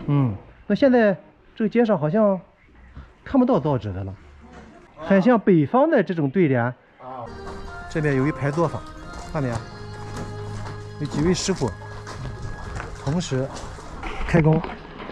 那现在这个街上好像看不到造纸的了，很像北方的这种对联。这边有一排作坊，看没有？有几位师傅同时开工。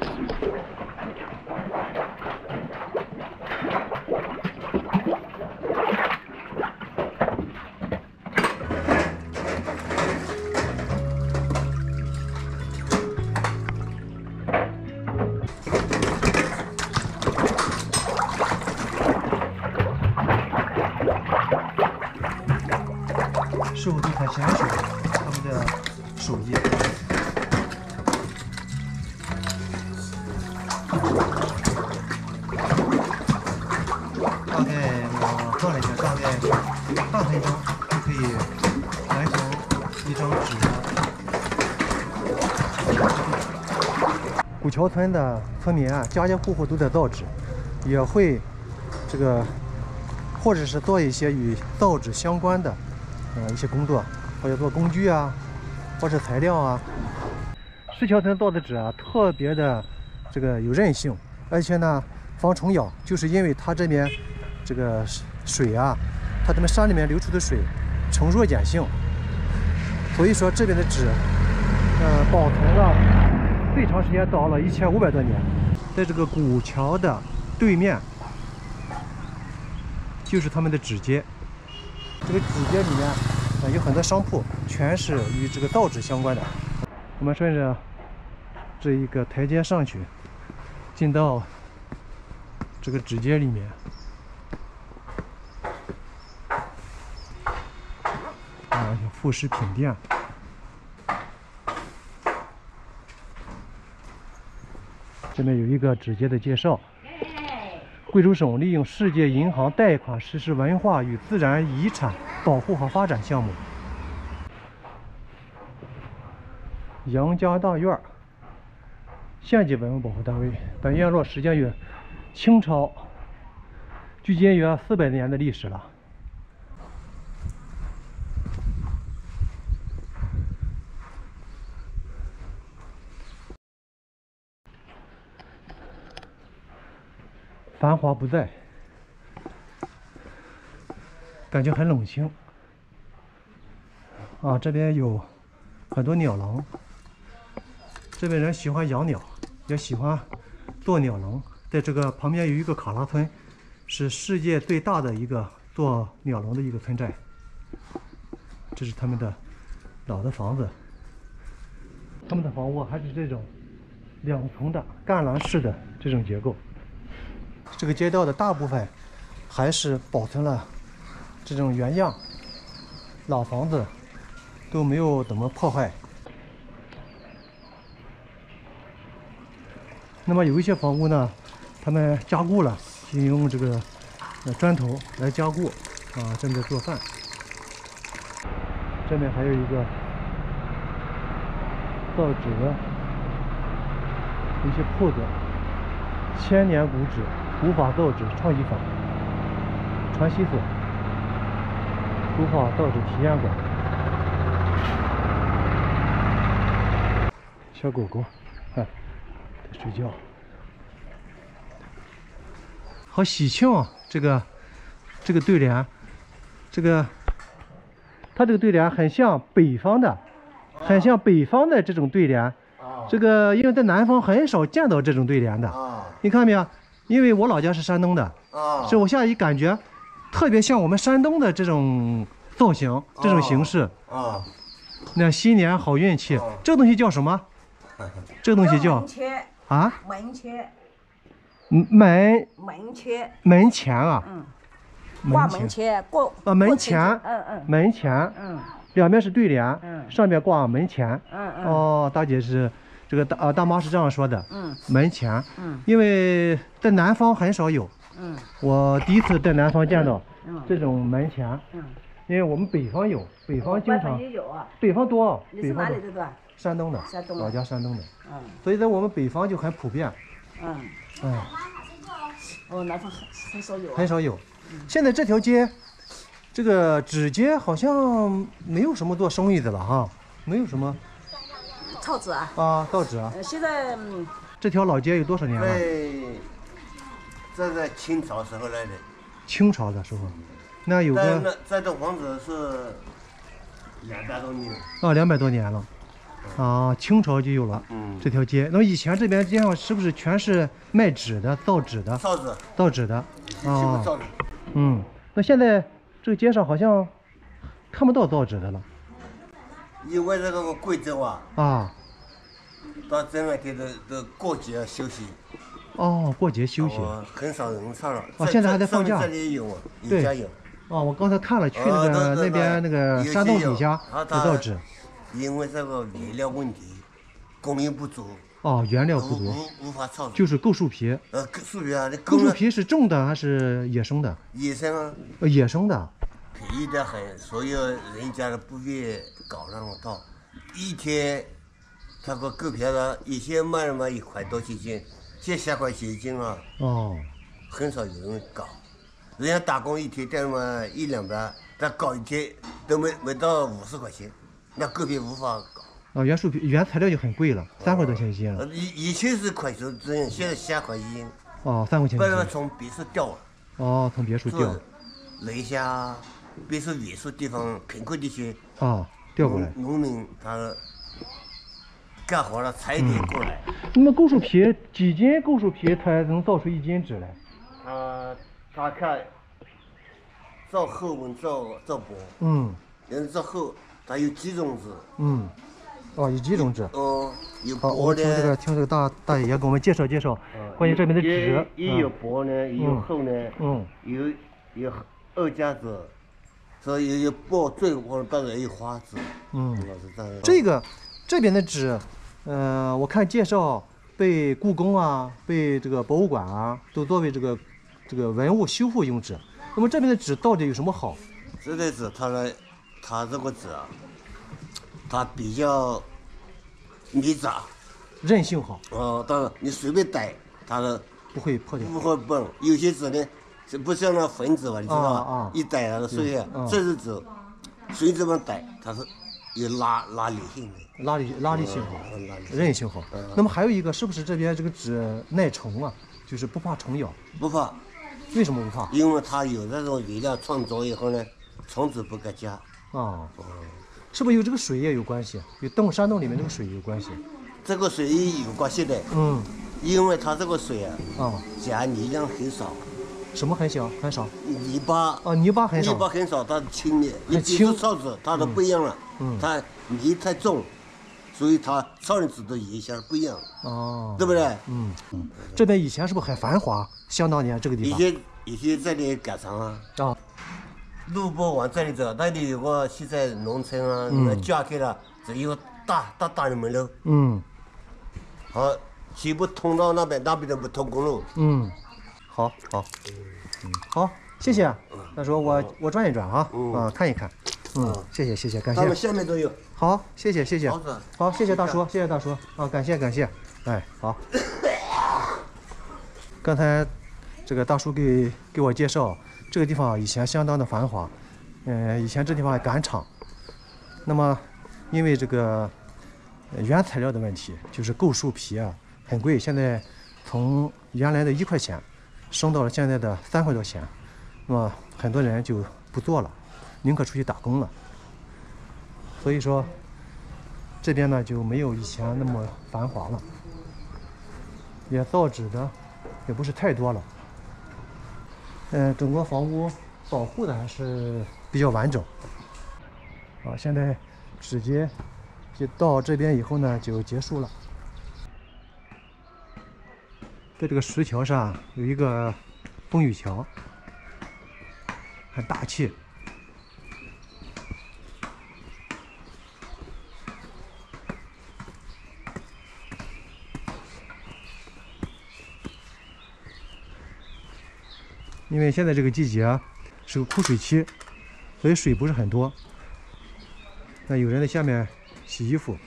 师傅都很娴熟，他们的手艺。大概我算了一下，大概半分钟就可以完成一张纸的。古桥村的村民啊，家家户户都在造纸，也会这个，或者是做一些与造纸相关的。一些工作，或者做工具啊，或是材料啊。石桥村造的纸啊，特别的这个有韧性，而且呢防虫咬，就是因为它这边这个水啊，它这边山里面流出的水呈弱碱性，所以说这边的纸保存了最长时间到了1500多年。在这个古桥的对面就是他们的纸街。这个纸街里面有很多商铺，全是与这个造纸相关的。我们顺着这一个台阶上去，进到这个纸街里面。有副食品店。这边有一个纸街的介绍。贵州省利用世界银行贷款实施文化与自然遗产保护和发展项目。杨家大院县级文物保护单位，本院落时间于清朝，距今约400年的历史了。繁华不在，感觉很冷清。这边有很多鸟笼，这边人喜欢养鸟，也喜欢做鸟笼。在这个旁边有一个卡拉村，是世界最大的一个做鸟笼的一个村寨。这是他们的老的房子，他们的房屋还是这种2层的干栏式的这种结构。这个街道的大部分还是保存了这种原样，老房子都没有怎么破坏。那么有一些房屋呢，他们加固了，用这个砖头来加固正在做饭。这边还有一个造纸的一些铺子，1000年古纸。古法造纸创意坊、传习所、古法造纸体验馆。小狗狗，在睡觉，好喜庆啊！这个对联，它这个对联很像北方的，这种对联。这个因为在南方很少见到这种对联的。你看没有？因为我老家是山东的，所以我现在一感觉特别像我们山东的这种造型，这种形式。那新年好运气，这个东西叫什么？这个东西叫门签。门前啊。 挂门前， 门前。门前。两边是对联，上面挂门前。大姐是。这个大妈是这样说的，门前，因为在南方很少有，我第一次在南方见到这种门前，因为我们北方有，北方经常也有啊，北方多， 你是哪里的？ 山东的，老家山东的，所以在我们北方就很普遍， 南方很少有， 很少有，现在这条街，这个纸街好像没有什么做生意的了哈，没有什么。 造纸啊？ 造纸啊！ 现在这条老街有多少年了？ 这在清朝时候来的。 清朝的时候，那有个这栋房子是200多年了。 啊，200多年了。啊，清朝就有了。这条街，那么以前这边街上是不是全是卖纸的、造纸的？造纸的。啊。那现在这个街上好像看不到造纸的了。 因为这个贵州啊，到这两天都过节休息。 哦，过节休息。 很少人上了。 现在还在放假。 这里有家有。 我刚才看了，去那边那个山洞底下在造纸。 因为这个原料问题，供应不足。 原料不足， 无法操作。 就是构树皮。 树皮啊， 构树皮是种的还是野生的？ 野生啊。 野生的。 便宜得很，所有人家都不愿意搞那种道。一天，他个购票的，以前卖了嘛1块多钱斤，现在10块钱一斤了。很少有人搞。人家打工一天挣嘛100-200，他搞一天都没到50块钱，那购票无法搞。 原树皮原材料就很贵了，3块多钱一斤了。 以前是块钱这样，现在10块一斤。 3块钱。 不然从别处调了。 从别处调。 雷下。别说远处地方，贫困地区调过来。 农民他干活了，采一点过来。 那么构树皮几斤构树皮才能造出1斤纸来？ 他看造厚跟造薄。人造厚，它有几种纸。 有几种纸。 有薄的。 听这个大爷爷给我们介绍介绍关于这边的纸。 也有薄呢，也有厚呢。有2家纸。所以有包最往当然有花纸。 这边的纸，我看介绍被故宫被这个博物馆都作为这个文物修复用纸。那么这边的纸到底有什么好？ 这个纸它这个纸它比较密扎， 韧性好。 当然你随便逮它的不会破掉。 不会崩。有些纸呢。这不像那粉纸吧，你知道吧？一逮它碎下，这是纸，随这么逮，它是有拉力性的， 拉力性好，韧性好。那么还有一个，是不是这边这个纸耐虫就是不怕虫咬？ 不怕。 为什么不怕？ 因为它有这种原料创作以后呢，虫子不敢加。 是不是有这个水也有关系？有山洞里面这个水有关系？ 这个水有关系的。因为它这个水加泥量很少。 什么很少？ 泥巴。 泥巴很少。 泥巴很少，它轻的。你比如草纸，它都不一样了。它泥太重，所以它草人纸的影响不一样。对不对？ 这边以前是不是很繁华？相当年这个地方。 以前这里改场路不往这里走，那里有个现在农村加开了，只有大的门楼。全部通到那边都不通公路。 好，谢谢。大叔，我转一转看一看。谢谢，感谢。 他们下面都有。 好，谢谢。好，谢谢大叔，感谢。好。刚才这个大叔给我介绍，这个地方以前相当的繁华。以前这地方赶场。那么，因为这个原材料的问题，就是构树皮很贵，现在从原来的1块钱。升到了现在的3块多钱，那么很多人就不做了，宁可出去打工了。所以说，这边呢就没有以前那么繁华了，也造纸的也不是太多了。整个房屋保护的还是比较完整。现在纸节就到这边以后呢就结束了。在这个石桥上有一个风雨桥，很大气。因为现在这个季节是个枯水期，所以水不是很多。那有人在下面洗衣服。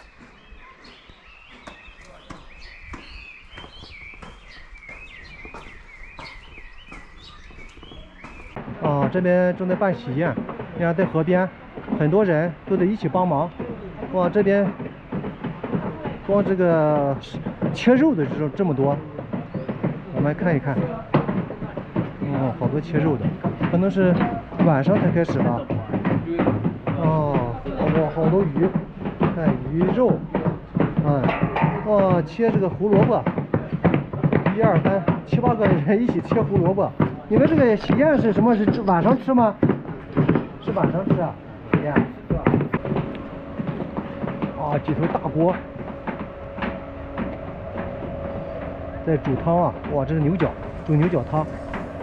这边正在办喜宴，你看在河边，很多人都在一起帮忙。这边光这个切肉的这么多，我们看一看。哦，好多切肉的，可能是晚上才开始吧。哦，哇，好多鱼，看鱼肉，哇，切这个胡萝卜，1、2、3、7、8个人一起切胡萝卜。你们这个喜宴是什么？是晚上吃吗？是晚上吃啊？喜宴。啊，几头大锅在煮汤啊！哇，这是牛角，煮牛角汤。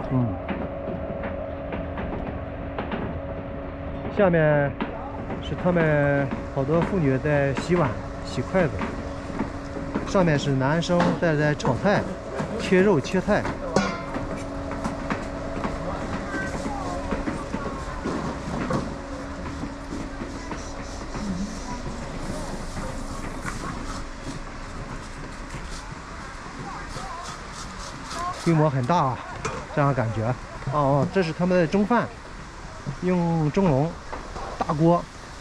下面是他们好多妇女在洗碗、洗筷子。上面是男生在炒菜、切肉、切菜。规模很大啊，这样感觉。哦，这是他们的蒸饭，用蒸笼大锅，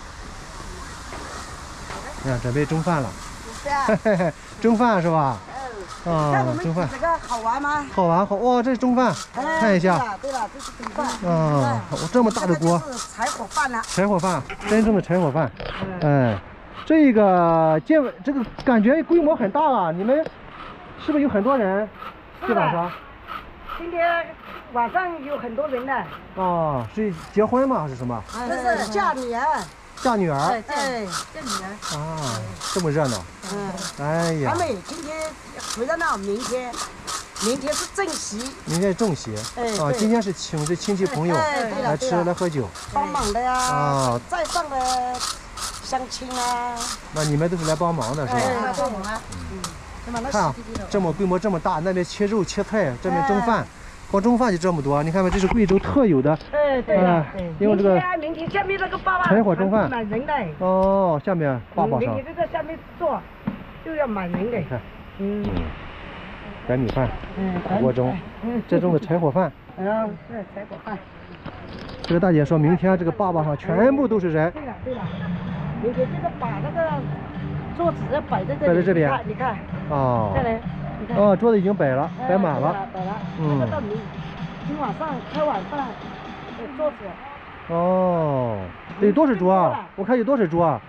看准备蒸饭了。蒸饭是吧？啊，蒸饭。 这个好玩吗？ 好玩，好哇！这是蒸饭，看一下。 对了，这是蒸饭。 啊，这么大的锅。 这是柴火饭了。 柴火饭，真正的柴火饭。哎，这个感觉规模很大啊！你们是不是有很多人？今晚上？ 今天晚上有很多人呢。 哦，是结婚吗？还是什么？ 这是嫁女儿。 嫁女儿。 哎， 嫁女儿。 啊，这么热闹。哎呀。 还没，今天回到那，明天是正席。 明天是正席。啊，今天是请这亲戚朋友来吃来喝酒。 帮忙的呀。 啊。 在上的相亲啊。 那你们都是来帮忙的是吧？ 帮忙啊。 看啊，这么规模这么大，那边切肉切菜，这边蒸饭，光蒸饭就这么多。你看看，这是贵州特有的，用这个明天下面那个爸爸柴火蒸饭， 满人的。 哦，下面爸爸上。 明天就在下面做，就要满人的。 看，白米饭，锅蒸，这蒸的柴火饭。 是柴火饭。 这个大姐说明天这个爸爸上全部都是人。 对了，明天就是把那个桌子摆在这里。摆在这边。你看。 哦。 这里。 哦，桌子已经摆了，摆满了。 摆了。这个到今晚上开晚饭的桌子。 哦，有多少桌啊？我看有多少桌啊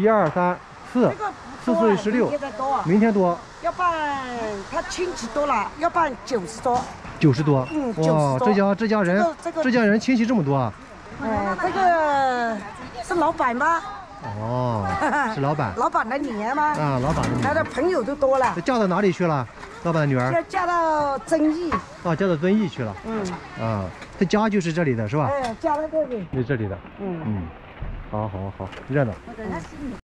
？1、2、3、4，4、4、16。明天多。 要办他亲戚多了，要办90桌。 90多。 哇， 这家人亲戚这么多啊？ 这个是老板吗？ 哦，是老板。 老板的女儿吗？ 啊，老板的女儿。 他的朋友都多了。 嫁到哪里去了？老板的女儿。 嫁到遵义。哦， 嫁到遵义去了。啊，他家就是这里的是吧？ 哎，嫁到这里。 就这里的。好，热闹。